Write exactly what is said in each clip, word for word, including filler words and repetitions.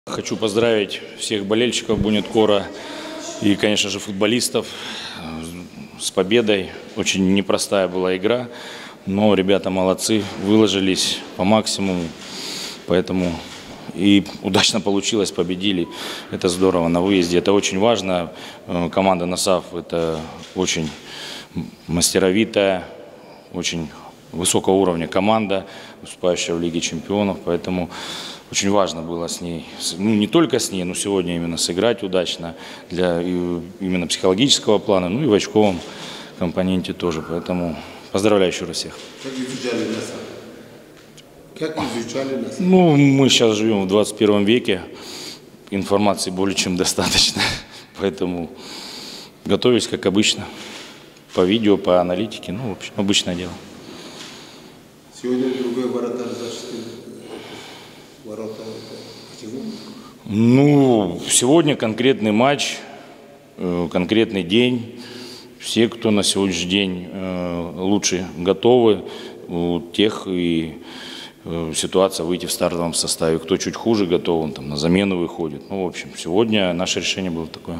Хочу поздравить всех болельщиков Буниткора и, конечно же, футболистов с победой. Очень непростая была игра, но ребята молодцы, выложились по максимуму, поэтому и удачно получилось, победили. Это здорово на выезде, это очень важно. Команда НАСАФ – это очень мастеровитая, очень высокого уровня команда, выступающая в Лиге чемпионов, поэтому очень важно было с ней, ну не только с ней, но сегодня именно сыграть удачно для именно психологического плана, ну и в очковом компоненте тоже, поэтому поздравляю еще раз всех. Как изучали НАСАФ? Как изучали НАСАФ? Ну, мы сейчас живем в двадцать первом веке, информации более чем достаточно, поэтому готовились как обычно, по видео, по аналитике, ну, в общем, обычное дело. Сегодня другой вратарь защитил ворота. Почему? Ну, сегодня конкретный матч, конкретный день. Все, кто на сегодняшний день лучше готовы, у тех и ситуация выйти в стартовом составе. Кто чуть хуже готов, он там на замену выходит. Ну, в общем, сегодня наше решение было такое.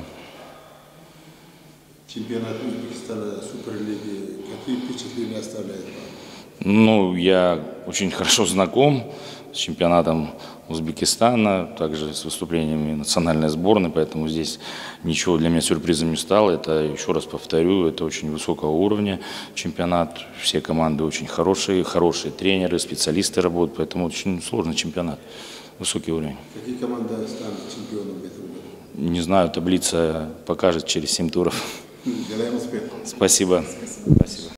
Чемпионат Узбекистана, Суперлиги, какие впечатления оставляет вам? Ну, я очень хорошо знаком с чемпионатом Узбекистана, также с выступлениями национальной сборной, поэтому здесь ничего для меня сюрпризом не стало. Это, еще раз повторю, это очень высокого уровня чемпионат. Все команды очень хорошие, хорошие тренеры, специалисты работают, поэтому очень сложный чемпионат, высокий уровень. Какие команды станут чемпионом этого года? Не знаю, таблица покажет через семь туров. Желаем успеха. Спасибо. Спасибо.